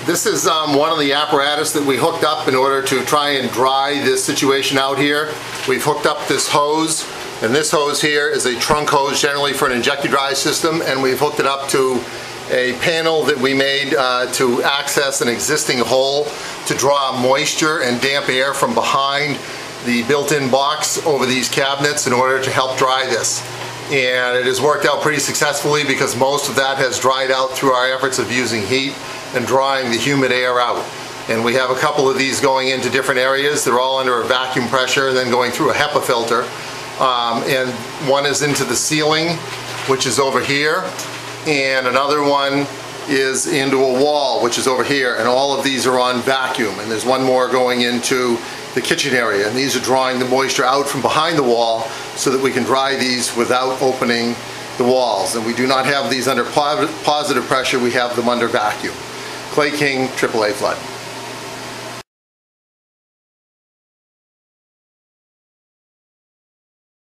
This is one of the apparatus that we hooked up in order to try and dry this situation out here. We've hooked up this hose, and this hose here is a trunk hose generally for an inject-to-dry system, and we've hooked it up to a panel that we made to access an existing hole to draw moisture and damp air from behind the built-in box over these cabinets in order to help dry this. And it has worked out pretty successfully because most of that has dried out through our efforts of using heat and drying the humid air out. And we have a couple of these going into different areas. They're all under a vacuum pressure and then going through a HEPA filter. And one is into the ceiling, which is over here, and another one is into a wall, which is over here, and all of these are on vacuum. And there's one more going into the kitchen area, and these are drawing the moisture out from behind the wall so that we can dry these without opening the walls. And we do not have these under positive pressure, we have them under vacuum. Clay King, AAA Flood.